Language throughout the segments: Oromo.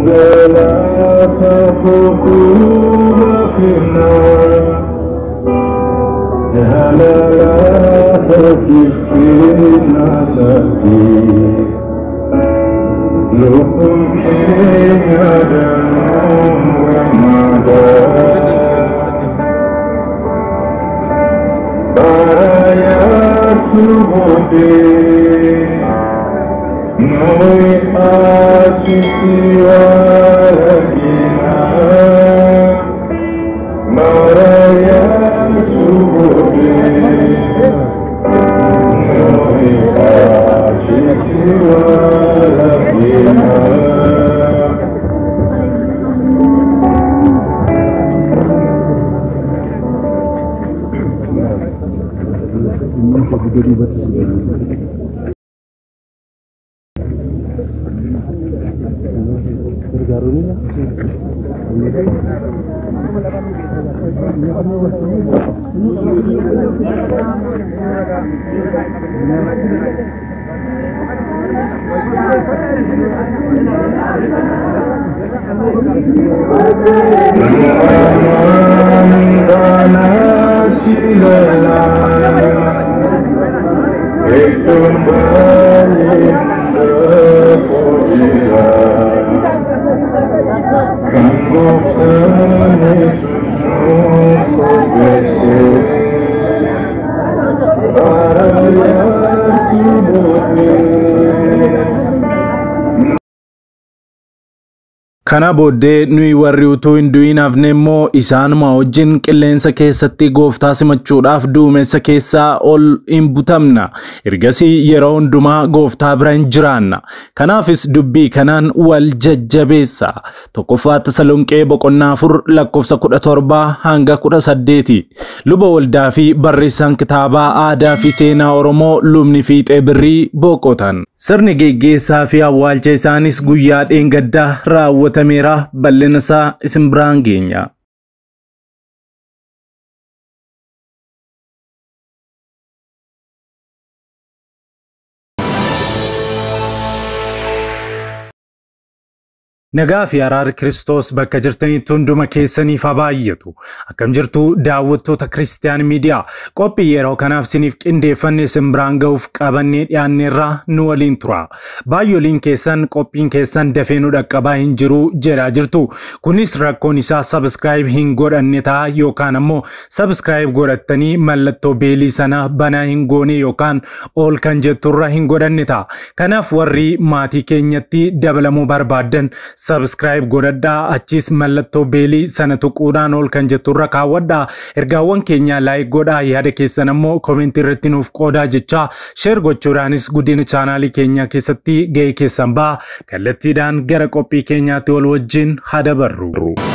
Kana booddee nuyi warri utuu hin du'in hafne immoo isaanuma wajjin qilleensa keessatti gooftaa simachuudhaaf duumessa keessaa ol hin butamna. Ergasii yeroo hundumaa gooftaa bira hin jiraanna. Kanaafis dubbii kanaan wal jajjabeessa. Tokkoffaa Tasalonqee boqonnaa 4 lakkoofsa 17 hanga 18. Luba waldaa fi barreessaan kitaabaa aadaa fi seenaa Oromoo lubni Fiixee Birrii boqotan. Sirni geggeessaa fi awwaalcha isaanis guyyaa dheengaddaa raawwatameera. Bal'ina isaa isin biraan geenya. Nagaa fi araarri Kiristoos bakka jirtanitti hunduma keessaniif haa baay'atu. Akkam jirtu daawwattoota Kiristiyaan Miidiyaa. Qophii yeroo kanaaf isiniif qindeeffannee isin biraan ga'uuf qabannee dhiyaanneerraa nu waliin tura. Baay'ooliin keessan qophiin keessan dafee nu dhaqqabaa hin jiru jedhaa jirtu. Kunis rakkoon isaa subscribe hin godhanne ta'a yookaan ammoo subscribe godhattanii mallattoo beelii sana banaa hin goone yookaan ol kan jetturra hin godhanne ta'a. Kanaaf warri maatii keenyatti dabalamuu barbaaddan subscribe godhadhaa achis mallattoo beelii sana tuquudhaan ol kan jetturra kaawwadhaa. Ergaawwan keenya like godhaa, yaada keessan ammoo comment irratti nuuf qoodaa jechaa share gochuudhaanis guddina chaanaalii keenya keessatti ga'ee keessan ba'a. Kallattiidhaan gara qophii keenyaatti wal wajjin haa dabarru.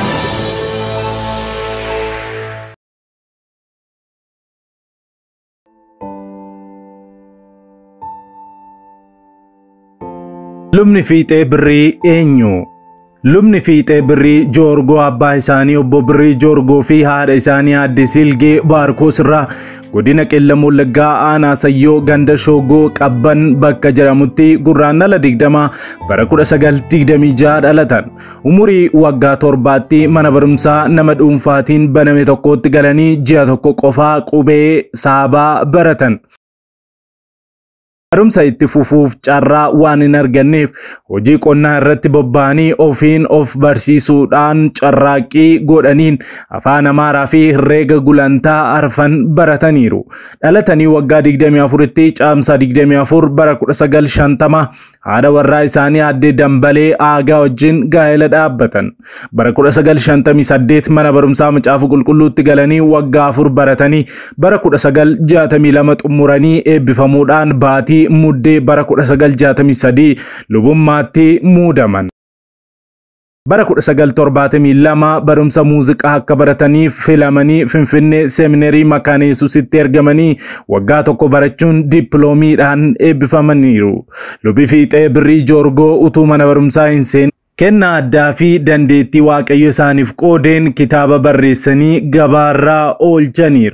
Lubni Fiixee Birrii eenyu? Lubni Fiixee Birrii Joorgoo abbaa isaanii obbo Birrii Joorgoo fi haadha isaanii aadde Silgee Baarkoos irraa godina Qeellam Wallaggaa aanaa Sayyoo ganda Shoogoo Qabban bakka jedhamutti gurraandhala 20 bara 1926 dhalatan. Umurii waggaa 7tti mana barumsaa nama dhuunfaatiin baname tokkotti galanii ji'a tokko qofaa qubee saabaa baratan. Barumsa itti fufuuf carraa waan hin arganneef hojii qonnaa irratti bobba'anii ofiin of barsiisuudhaan carraaqqii godhaniin afaan Amaaraa fi herreega gulantaa arfan barataniiru. Dhalatanii waggaa 24tti caamsaa 24 bara 1950 haadha warraa isaanii aadde Dambalee Aagaa wajjin gaa'ela dhaabbatan. Bara 1958 mana barumsaa Macaafa Qulqulluutti galanii waggaa 4 baratanii bara 1962 xumuranii eebbifamuudhaan baatii muddee bara 1963 lubummaatti muudaman. Bara 1972 barumsa muuziqaa akka barataniif filamanii Finfinnee Seminaarii Makaana Yesuusitti ergamanii waggaa tokko barachuun dippiloomiidhaan eebbifamaniiru. Lubi Fiixee Birrii Joorgoo utuu mana barumsaa hin seenin kennaa addaa fi dandeettii Waaqayyo isaaniif qoodeen kitaaba barreessanii gabaarraa oolchaniiru.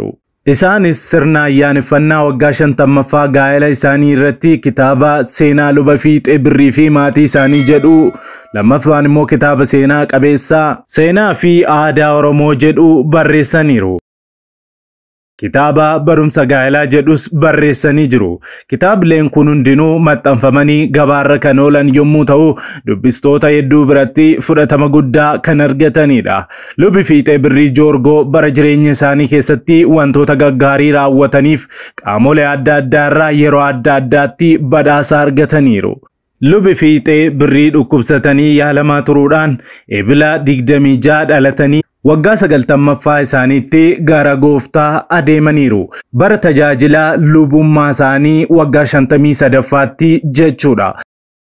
Isaanis sirna ayyaaneffannaa waggaa 50ffaa gaa'ela isaanii irratti kitaaba seenaa luba fiixee birrii fi maatii isaanii jedhu, lammaffaan immoo kitaaba seenaa qabeessaa seenaa fi aadaa Oromoo jedhu barreessaniiru. Kitaaba barumsa gaa'elaa jedhus barreessanii jiru. Kitaabileen kun hundinuu maxxanfamanii gabaarra kan oolan yommuu ta'u, dubbistoota hedduu biratti fudhatama guddaa kan argatanidha. Lubi fiixee birrii Joorgoo bara jireenya isaanii keessatti wantoota gaggaarii raawwataniif qaamolee adda addaa irraa yeroo adda addaatti badhaasa argataniiru. Lubi fiixee birrii dhukkubsatanii yaalamaa turuudhaan ebila 26 dhalatanii waggaa 90ffaa isaaniitti gara gooftaa adeemaniiru. Bara tajaajila lubummaa isaanii waggaa 53ffaatti jechuudha.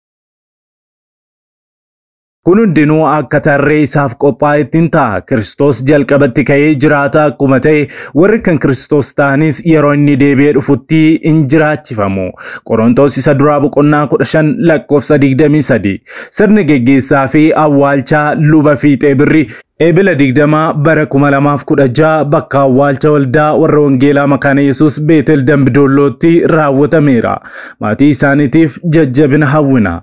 Kun hundinuu akka tarree isaaf qophaa'etti ta'a. Kiristoos jalqabatti ka'ee jiraata akkuma ta'e warri kan Kiristoos ta'anis yeroo inni deebi'ee dhufutti in jiraachifamu. Qorontos isa duraa boqonnaa 15 lakkoofsa 23. Sirni geggeessaa fi awwaalchaa luba fiixee birrii ebila 20 bara 2016 bakka awwaalcha waldaa warra wangeelaa makaana Yesuus Beetel Dambidoollootti raawwatameera. Maatii isaaniitiif jajjabina hawwina.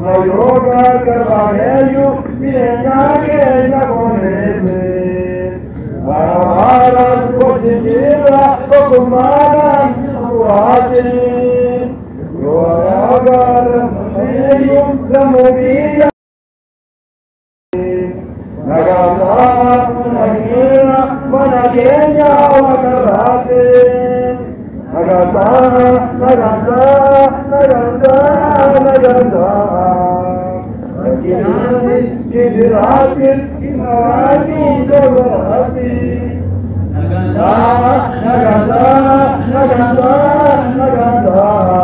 yoga karvaneyu mirena kenya koneme ara kojira kokumara ruati yoga karvaneyu zamubiya nagata nagina mana kenya wakarate nagata nagata nagata nagata Kinani kidirati kinani dogarati nagata nagata nagata nagata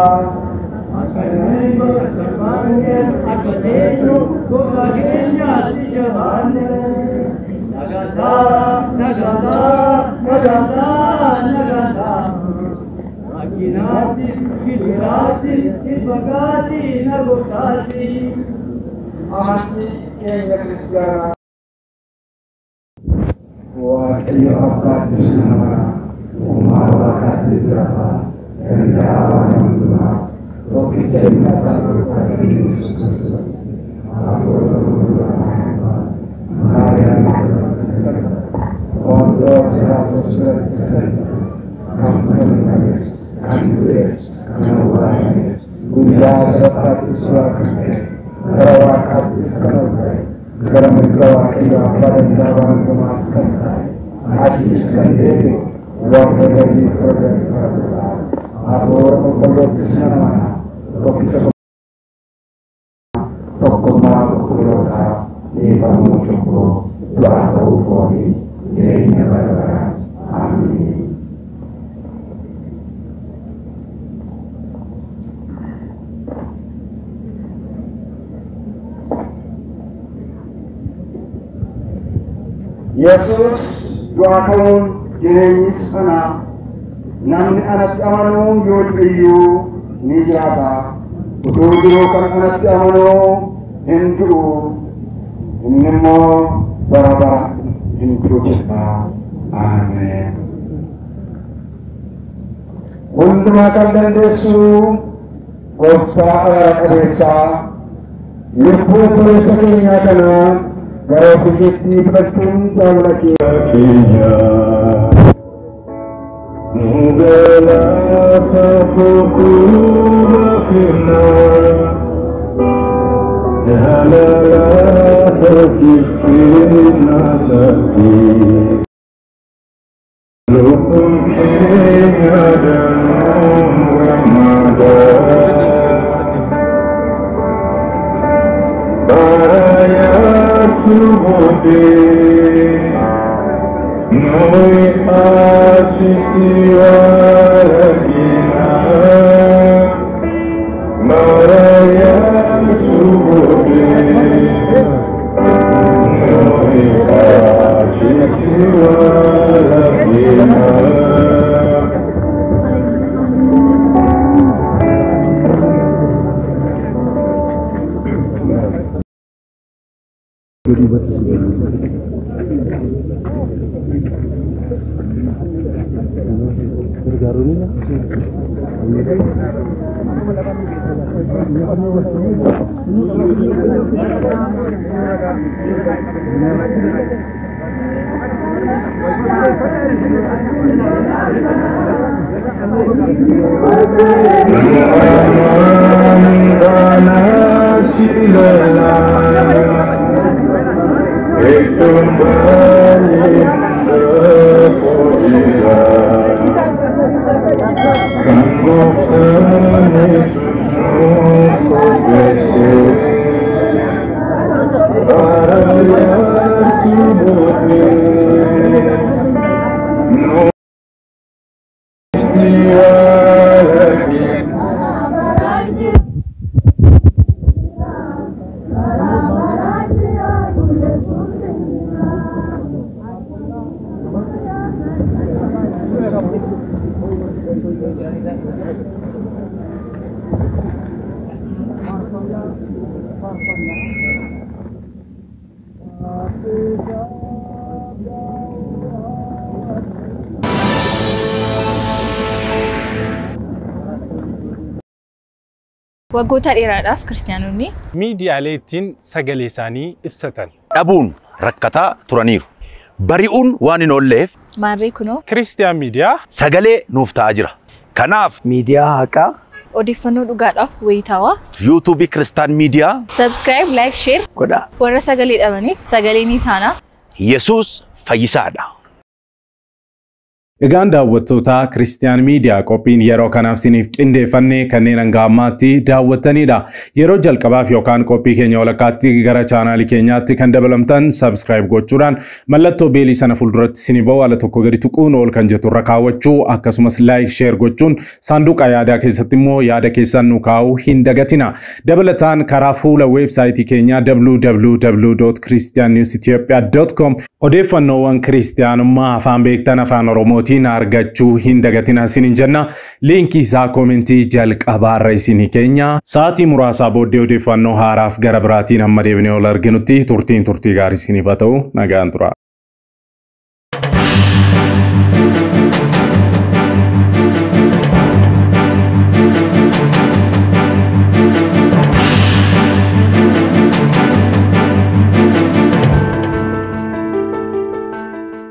akai bakange akadeju gogagenya dijane nagata nagata nagata nagata akinati kidirati kibagati nagotati Ahli Kenya Kristiana Wakil Abbas Nama Umar Wakil Drapa Endawa Namduna Wakil Kenya Satu Kali Untuk 100% Andres Kanuwanis Gunda Serta Iswakane Karawakat iskanai, karamikawaki apadan dawan kemaskanai, haji iskandere, wakadari kodai kadra, abor mukallaf isnama, tokoma kuroda, deva muchoko, doa ufori, direnya barara, amin. Yesus doakan jireenyis kana namni anatti amanu yoo ni jiraata utuu jiruu kan anatti amanu hin jiru inni immoo bara bara hin jiru jedha Ameen. Hundumaa kan dandeessu gooftaa araara qabeessaa lubbuu obboleessa keenyaa kanaa Gara kujitti bertun lagi Kenya Nugala Safuku Rafina Jahalala Sakifina Saki Lupun Kenya Danum Ramadan Baraya Subode Noi Asitiwa Rakina Baraya Subode Noi Asitiwa Rakina Waggoota dheeraadhaaf kiristaanonni miidiyaalee ittiin sagalee isaanii ibsatan. Dhabuun rakkataa turaniiru. Bari'uun waan hin oolleef maarree kunoo Kiristiyaan miidiyaa sagalee nuuf ta'aa jira. Kanaaf miidiyaa haqaa odeeffannoo dhugaadhaaf wayitaawaa YouTube Kiristaan miidiyaa subscribe like share godhaa. warra sagalee dhabaniif sagalee ni taana. Yesuus fayyisaadha. Egaan daawwattoota Kiristiyaan miidiyaa qophiin yeroo kanaaf siniif qindeeffannee kanneen hanga ammaatti daawwattanidha. Yeroo jalqabaaf yookaan qophii keenya walakkaatti gara chaanaalii keenyaatti kan dabalamtan subscribe gochuudhaan mallattoo beelii sana fuulduratti sinii ba'u ala tokko gadi tuquun ol kan jettu irra kaawwachuu akkasumas like share gochuun saanduqa yaadaa keessatti immoo yaada keessan nu kaa'uu hin dagatina. Dabalataan karaa fuula weebsaayitii keenyaa www.christiannewsethiopia.com odeeffannoowwan kiristiyaanummaa afaan beektan afaan oromootiin argachuu hin dagatina isiniin jenna. Liinkii isaa koomentii jalqabaarra isinii keenya. Sa'aatii muraasaa booddee odeeffannoo haaraaf gara biraatiin hamma deebinee ol arginutti turtii gaarii isiniif haa ta'u nagaan tura.